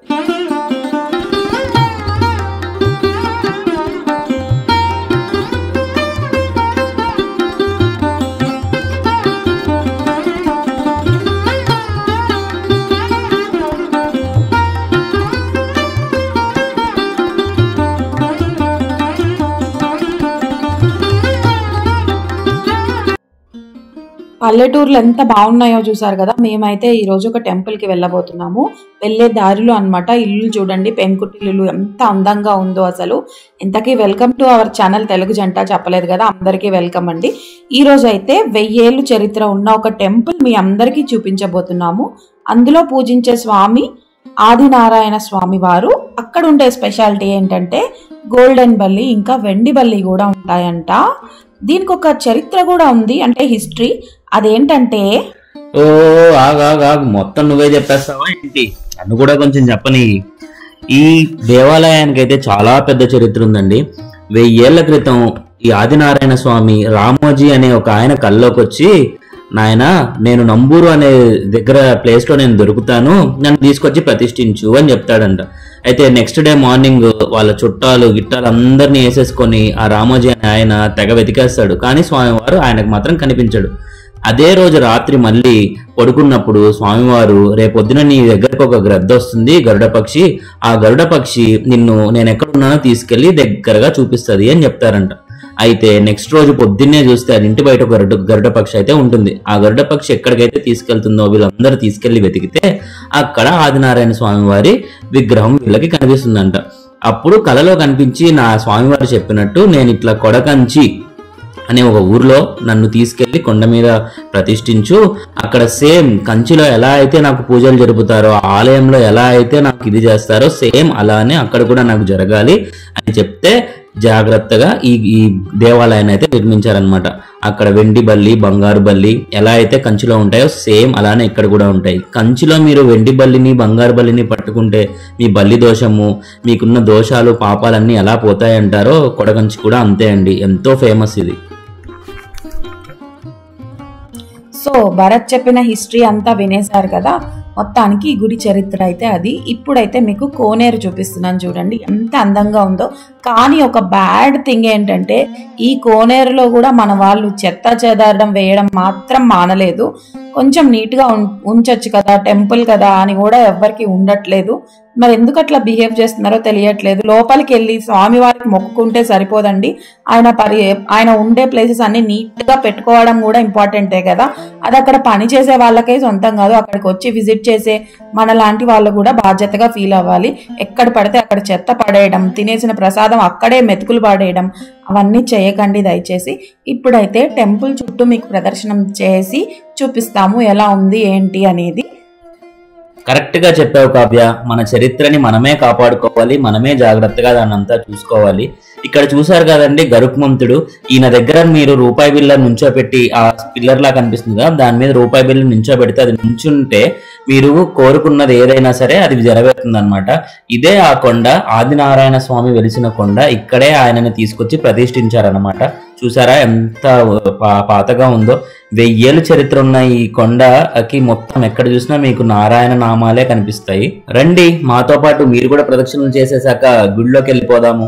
పల్లెటూర్లు ఎంత బాగున్నాయో చూసారు కదా. మేమైతే ఈ రోజు ఒక టెంపుల్ కి వెళ్ళబోతున్నాము. వెళ్ళే దారిలో అన్నమాట ఇల్లు చూడండి, పెంకుటిల్లు ఎంత అందంగా ఉందో అసలు. ఇంతకీ welcome to our channel Telugu జంట. చెప్పలేదు కదా, అందరికీ వెల్కమ్ అండి. ఈ రోజు అయితే 1000 ఏళ్ళు చరిత్ర ఉన్న ఒక టెంపుల్ మీ అందరికీ చూపించబోతున్నాము. అందులో పూజించే స్వామి ఆదినారాయణ స్వామి వారు. అక్కడ ఉండే స్పెషాలిటీ ఏంటంటే గోల్డెన్ బల్లి ఇంకా వెండి బల్లి కూడా ఉంటాయంట. దీనికి ఒక చరిత్ర కూడా ఉంది, అంటే హిస్టరీ. అదేంటంటే మొత్తం నువ్వే చెప్పేస్తావా ఏంటి? నన్ను కూడా కొంచెం చెప్పని. ఈ దేవాలయానికి అయితే చాలా పెద్ద చరిత్ర ఉందండి. 1000 ఏళ్ల క్రితం ఈ ఆదినారాయణ స్వామి రామోజీ అనే ఒక ఆయన కల్లోకి వచ్చి, నాయన నేను నంబూరు అనే దగ్గర ప్లేస్ లో నేను దొరుకుతాను, నన్ను తీసుకొచ్చి ప్రతిష్ఠించు అని చెప్తాడంట. అయితే నెక్స్ట్ డే మార్నింగ్ వాళ్ళ చుట్టాలు గిట్టాలు అందరినీ వేసేసుకొని ఆ రామోజీ అనే ఆయన తెగ వెతికేస్తాడు, కానీ స్వామివారు ఆయనకు మాత్రం కనిపించాడు. అదే రోజు రాత్రి మళ్ళీ పడుకున్నప్పుడు స్వామివారు, రేపొద్దున నీ దగ్గరకు ఒక గ్రద్ద వస్తుంది, గరుడ పక్షి, ఆ గరుడ పక్షి నిన్ను నేను ఎక్కడున్నానో తీసుకెళ్లి దగ్గరగా చూపిస్తుంది అని చెప్తారంట. అయితే నెక్స్ట్ రోజు పొద్దున్నే చూస్తే అది ఇంటి బయట ఒక గరుడ పక్షి అయితే ఉంటుంది. ఆ గరుడ పక్షి ఎక్కడికైతే తీసుకెళ్తుందో వీళ్ళందరూ తీసుకెళ్లి వెతికితే అక్కడ ఆదినారాయణ స్వామి వారి విగ్రహం వీళ్ళకి కనిపిస్తుందంట. అప్పుడు కలలో కనిపించి నా స్వామివారు చెప్పినట్టు నేను ఇట్లా కొడకంచి అనే ఒక ఊర్లో నన్ను తీసుకెళ్లి కొండ మీద ప్రతిష్ఠించు, అక్కడ సేమ్ కంచిలో ఎలా అయితే నాకు పూజలు జరుపుతారో, ఆలయంలో ఎలా అయితే నాకు ఇది చేస్తారో సేమ్ అలానే అక్కడ కూడా నాకు జరగాలి అని చెప్తే జాగ్రత్తగా ఈ దేవాలయాన్ని అయితే నిర్మించారనమాట. అక్కడ వెండి బల్లి, బంగారు బల్లి ఎలా అయితే కంచిలో ఉంటాయో సేమ్ అలానే ఇక్కడ కూడా ఉంటాయి. కంచిలో మీరు వెండి బల్లిని, బంగారు బల్లిని పట్టుకుంటే మీ బల్లి దోషము, మీకున్న దోషాలు పాపాలన్నీ ఎలా పోతాయంటారో కొడకంచి కూడా అంతే అండి. ఎంతో ఫేమస్ ఇది. సో భరత్ చెప్పిన హిస్టరీ అంతా వినేశారు కదా. మొత్తానికి ఈ గుడి చరిత్ర అయితే అది. ఇప్పుడైతే మీకు కోనేరు చూపిస్తున్నాను చూడండి, ఎంత అందంగా ఉందో. కానీ ఒక బ్యాడ్ థింగ్ ఏంటంటే ఈ కోనేరులో కూడా మన వాళ్ళు చెత్త చెదారడం వేయడం మాత్రం మానలేదు. కొంచెం నీట్గా ఉంచొచ్చు కదా, టెంపుల్ కదా అని కూడా ఎవ్వరికి ఉండట్లేదు. మరి ఎందుకు అట్లా బిహేవ్ చేస్తున్నారో తెలియట్లేదు. లోపలికి వెళ్ళి స్వామివారికి మొక్కుకుంటే సరిపోదండి. ఆయన ఉండే ప్లేసెస్ అన్ని నీట్ గా పెట్టుకోవడం కూడా ఇంపార్టెంటే కదా. అది అక్కడ పని చేసే వాళ్ళకే సొంతం కాదు, అక్కడికి వచ్చి విజిట్ చేసే మన లాంటి వాళ్ళు కూడా బాధ్యతగా ఫీల్ అవ్వాలి. ఎక్కడ పడితే అక్కడ చెత్త పడేయడం, తినేసిన ప్రసాదం అక్కడే మెతుకులు పడేయడం అవన్నీ చేయకండి దయచేసి. ఇప్పుడైతే టెంపుల్ చుట్టూ మీకు ప్రదర్శనం చేసి చూపిస్తాము ఎలా ఉంది ఏంటి అనేది. కరెక్ట్ గా చెప్పావు కావ్య. మన చరిత్రని మనమే కాపాడుకోవాలి, మనమే జాగ్రత్తగా దాన్ని అంతా చూసుకోవాలి. ఇక్కడ చూసారు కదండి గరుక్మంతుడు, ఈయన దగ్గర మీరు రూపాయి బిల్ల నుంచోబెట్టి, ఆ పిల్లర్ లా కనిపిస్తుంది కదా, దాని మీద రూపాయి బిల్లు నుంచోబెడితే అది నుంచుంటే మీరు కోరుకున్నది ఏదైనా సరే అది జరగబెడుతుంది అనమాట. ఇదే ఆ కొండ, ఆదినారాయణ స్వామి వెలిసిన కొండ. ఇక్కడే ఆయనని తీసుకొచ్చి ప్రతిష్ఠించారనమాట. చూసారా ఎంత పాతగా ఉందో. 1000 ఏళ్ళు చరిత్ర ఉన్న ఈ కొండకి మొత్తం ఎక్కడ చూసినా మీకు నారాయణ నామాలే కనిపిస్తాయి. రండి మాతో పాటు మీరు కూడా ప్రదక్షిణలు చేసేసాక గుడిలోకి వెళ్ళిపోదాము.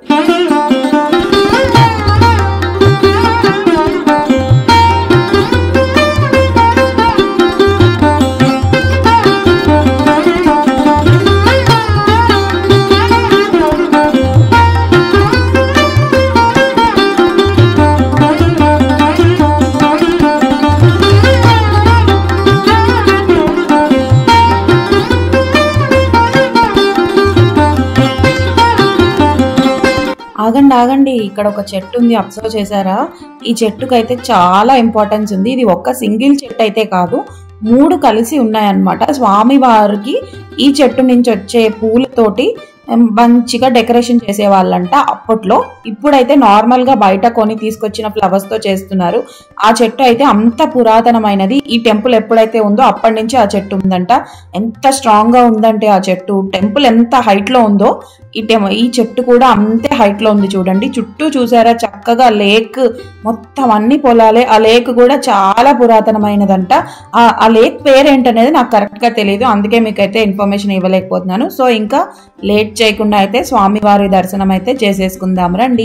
ఆగండి, ఇక్కడ ఒక చెట్టు ఉంది, అబ్జర్వ్ చేశారా? ఈ చెట్టుకైతే చాలా ఇంపార్టెన్స్ ఉంది. ఇది ఒక్క సింగిల్ చెట్టు అయితే కాదు, 3 కలిసి ఉన్నాయన్నమాట. స్వామి వారికి ఈ చెట్టు నుంచి వచ్చే పూలతోటి మంచిగా డెకరేషన్ చేసేవాళ్ళంట అప్పట్లో. ఇప్పుడైతే నార్మల్ గా బయట కొని తీసుకొచ్చిన ఫ్లవర్స్ తో చేస్తున్నారు. ఆ చెట్టు అయితే అంత పురాతనమైనది. ఈ టెంపుల్ ఎప్పుడైతే ఉందో అప్పటి నుంచి ఆ చెట్టు ఉందంట. ఎంత స్ట్రాంగ్ గా ఉందంటే ఆ చెట్టు, టెంపుల్ ఎంత హైట్ లో ఉందో ఈ చెట్టు కూడా అంతే హైట్ లో ఉంది చూడండి. చుట్టూ చూసారా చక్కగా లేక్, మొత్తం అన్ని పొలాలే. ఆ లేక్ కూడా చాలా పురాతనమైనదంట. ఆ లేక్ పేరేంటనేది నాకు కరెక్ట్ గా తెలియదు, అందుకే మీకైతే ఇన్ఫర్మేషన్ ఇవ్వలేకపోతున్నాను. సో ఇంకా లేట్ చేయకుండా అయితే స్వామివారి దర్శనం అయితే చేసేసుకుందాం రండి.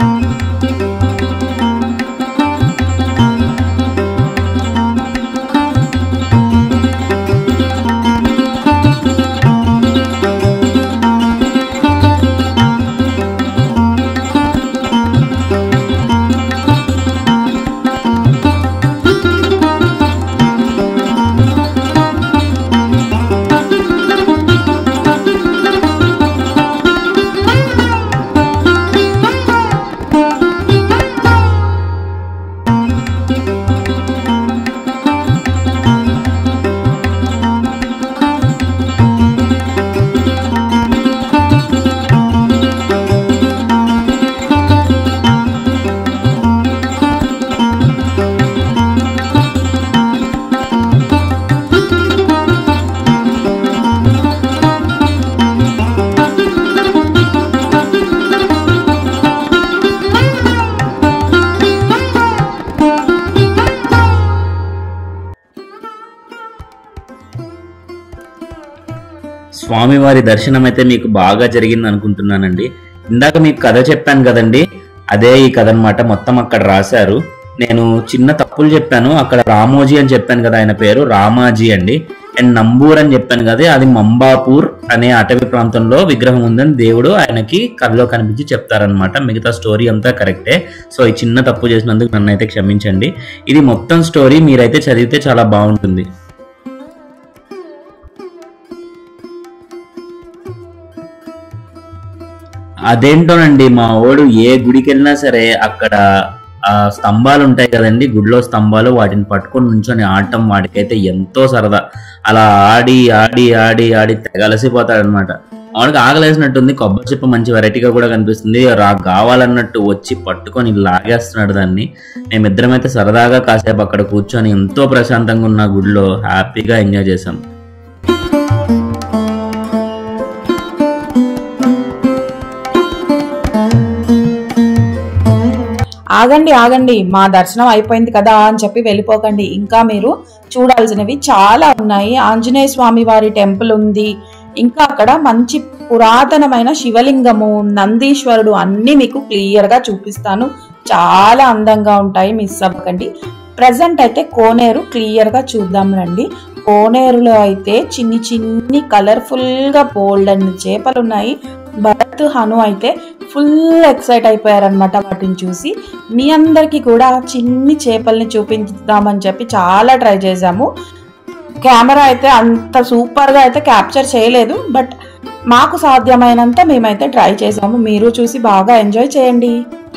స్వామివారి దర్శనం అయితే మీకు బాగా జరిగింది అనుకుంటున్నానండి. ఇందాక మీకు కథ చెప్పాను కదండి, అదే ఈ కథ అనమాట. మొత్తం అక్కడ రాశారు. నేను చిన్న తప్పులు చెప్పాను. అక్కడ రామోజీ అని చెప్పాను కదా, ఆయన పేరు రామాజీ అండి. అండ్ నంబూర్ అని చెప్పాను కదా, అది మంబాపూర్ అనే అటవీ ప్రాంతంలో విగ్రహం ఉందని దేవుడు ఆయనకి కళ్ళలో కనిపించి చెప్తారనమాట. మిగతా స్టోరీ అంతా కరెక్టే. సో ఈ చిన్న తప్పు చేసినందుకు నన్ను అయితే క్షమించండి. ఇది మొత్తం స్టోరీ మీరైతే చదివితే చాలా బాగుంటుంది. అదేంటోనండి, మా వాడు ఏ గుడికి వెళ్ళినా సరే అక్కడ ఆ స్తంభాలు ఉంటాయి కదండి, గుడిలో స్తంభాలు, వాటిని పట్టుకొని నుంచొని ఆడటం వాడికైతే ఎంతో సరదా. అలా ఆడి ఆడి ఆడి ఆడి తెగలసిపోతాడనమాట. వాడికి ఆగలేసినట్టుంది. కొబ్బరి చిప్ప మంచి వెరైటీగా కూడా కనిపిస్తుంది. కావాలన్నట్టు వచ్చి పట్టుకొని లాగేస్తున్నాడు దాన్ని. మేమిద్దరం అయితే సరదాగా కాసేపు అక్కడ కూర్చొని ఎంతో ప్రశాంతంగా ఉన్న గుడిలో హ్యాపీగా ఎంజాయ్ చేసాం. ఆగండి ఆగండి, మా దర్శనం అయిపోయింది కదా అని చెప్పి వెళ్ళిపోకండి. ఇంకా మీరు చూడాల్సినవి చాలా ఉన్నాయి. ఆంజనేయ స్వామి వారి టెంపుల్ ఉంది, ఇంకా అక్కడ మంచి పురాతనమైన శివలింగము, నందీశ్వరుడు అన్ని మీకు క్లియర్ గా చూపిస్తాను. చాలా అందంగా ఉంటాయి, మిస్ అవ్వకండి. ప్రజెంట్ అయితే కోనేరు క్లియర్ గా చూద్దాం రండి. కోనేరులో అయితే చిన్ని చిన్ని కలర్ఫుల్ గా బోల్డ్ చేపలు ఉన్నాయి. భరత్, హను అయితే ఫుల్ ఎక్సైట్ అయిపోయారనమాట వాటిని చూసి. మీ అందరికి కూడా చిన్ని చేపల్ని చూపించుదామని చెప్పి చాలా ట్రై చేసాము. కెమెరా అయితే అంత సూపర్ గా అయితే క్యాప్చర్ చేయలేదు, బట్ మాకు సాధ్యమైనంత మేమైతే ట్రై చేసాము. మీరు చూసి బాగా ఎంజాయ్ చేయండి.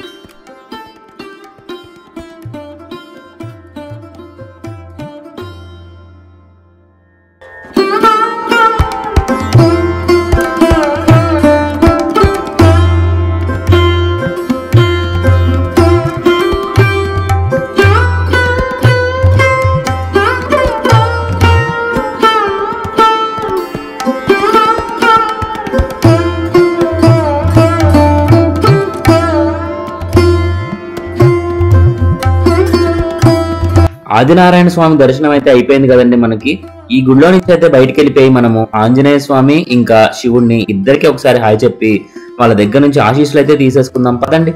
ఆదినారాయణ స్వామి దర్శనం అయితే అయిపోయింది కదండి మనకి. ఈ గుడిలో నుంచి అయితే బయటికి వెళ్ళిపోయి మనము ఆంజనేయ స్వామి ఇంకా శివుడిని ఇద్దరికి ఒకసారి హాయ్ చెప్పి వాళ్ళ దగ్గర నుంచి ఆశీస్సులు అయితే తీసేసుకుందాం పదండి.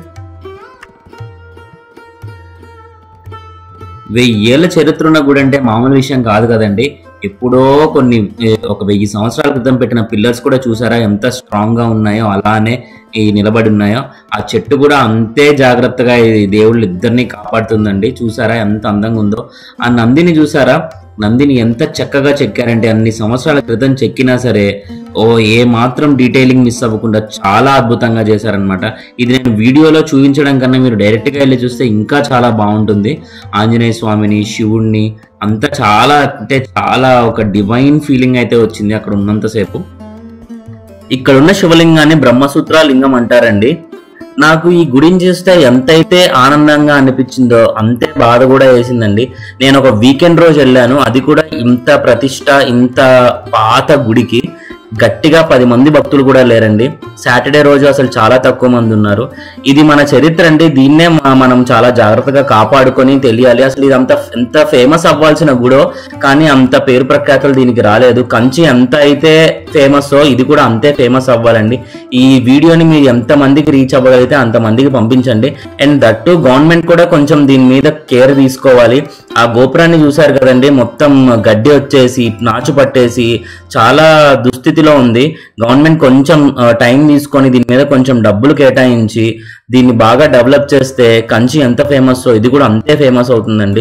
1000 ఏళ్ల చరిత్ర ఉన్న గుడి అంటే మామూలు విషయం కాదు కదండి. ఎప్పుడో ఒక 1000 సంవత్సరాల క్రితం పెట్టిన పిల్లర్స్ కూడా చూసారా ఎంత స్ట్రాంగ్ గా ఉన్నాయో, అలానే ఈ నిలబడి ఉన్నాయో. ఆ చెట్టు కూడా అంతే జాగ్రత్తగా ఈ దేవుళ్ళు ఇద్దరిని కాపాడుతుందండి. చూసారా ఎంత అందంగా ఉందో. ఆ నందిని చూసారా, నందిని ఎంత చక్కగా చెక్కారంటే అన్ని సంవత్సరాల క్రితం చెక్కినా సరే ఏ మాత్రం డీటెయిలింగ్ మిస్ అవ్వకుండా చాలా అద్భుతంగా చేశారనమాట. ఇది నేను వీడియోలో చూపించడం కన్నా మీరు డైరెక్ట్ గా వెళ్ళి చూస్తే ఇంకా చాలా బాగుంటుంది. ఆంజనేయ స్వామిని, శివుణ్ణి అంతా చాలా ఒక డివైన్ ఫీలింగ్ అయితే వచ్చింది అక్కడ ఉన్నంతసేపు. ఇక్కడ ఉన్న శివలింగాన్ని బ్రహ్మసూత్ర లింగం అంటారండి. నాకు ఈ గుడిని చూస్తే ఎంతైతే ఆనందంగా అనిపించిందో అంతే బాధ కూడా వేసిందండి. నేను ఒక వీకెండ్ రోజు వెళ్ళాను, అది కూడా ఇంత ప్రతిష్ట ఇంత పాత గుడికి. గట్టిగా 10 మంది భక్తులు కూడా లేరండి. సాటర్డే రోజు అసలు చాలా తక్కువ మంది ఉన్నారు. ఇది మన చరిత్ర అండి. దీన్నే మనం చాలా జాగ్రత్తగా కాపాడుకొని తెలియాలి. అసలు ఇది ఎంత ఫేమస్ అవ్వాల్సిన గుడో, కానీ అంత పేరు ప్రఖ్యాతలు దీనికి రాలేదు. కంచి ఎంత అయితే ఫేమస్ ఇది కూడా అంతే ఫేమస్ అవ్వాలండి. ఈ వీడియోని మీరు ఎంత మందికి రీచ్ అవ్వగలిగితే అంత మందికి పంపించండి. అండ్ దట్టు గవర్నమెంట్ కూడా కొంచెం దీని మీద కేర్ తీసుకోవాలి. ఆ గోపురాన్ని చూసారు కదండి, మొత్తం గడ్డి వచ్చేసి నాచు పట్టేసి చాలా దుస్థితిలో ఉంది. గవర్నమెంట్ కొంచెం టైం తీసుకొని దీని మీద కొంచెం డబ్బులు కేటాయించి దీన్ని బాగా డెవలప్ చేస్తే కంచి ఎంత ఫేమస్ ఇది కూడా అంతే ఫేమస్ అవుతుందండి.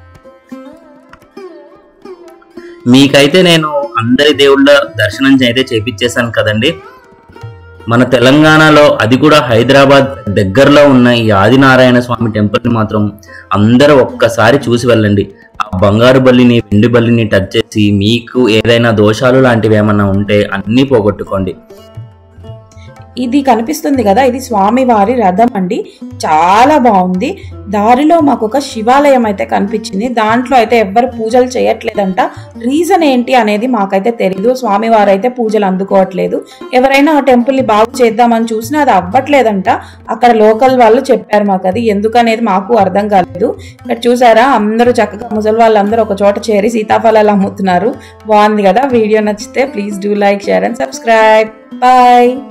మీకైతే నేను అందరి దేవుళ్ళ దర్శనం అయితే చేపించేశాను కదండి. మన తెలంగాణలో, అది కూడా హైదరాబాద్ దగ్గరలో ఉన్న ఈ ఆదినారాయణ స్వామి టెంపుల్ని మాత్రం అందరూ ఒక్కసారి చూసి వెళ్ళండి. ఆ బంగారు బల్లిని, వెండి బల్లిని టచ్ చేసి మీకు ఏదైనా దోషాలు లాంటివి ఏమన్నా ఉంటే అన్నీ పోగొట్టుకోండి. ఇది కనిపిస్తుంది కదా, ఇది స్వామివారి రథం అండి. చాలా బాగుంది. దారిలో మాకు ఒక శివాలయం అయితే కనిపించింది. దాంట్లో అయితే ఎవ్వరు పూజలు చేయట్లేదంట. రీజన్ ఏంటి అనేది మాకైతే తెలీదు. స్వామివారు అయితే పూజలు అందుకోవట్లేదు. ఎవరైనా ఆ టెంపుల్ని బాగు చేద్దామని చూసినా అది అవ్వట్లేదంట. అక్కడ లోకల్ వాళ్ళు చెప్పారు మాకు. అది ఎందుకనేది మాకు అర్థం కాలేదు. ఇక్కడ చూసారా, అందరూ చక్కగా ముసలి వాళ్ళందరూ ఒక చోట చేరి సీతాఫలాలు అమ్ముతున్నారు. బాగుంది కదా. వీడియో నచ్చితే please do like, share and subscribe. Bye.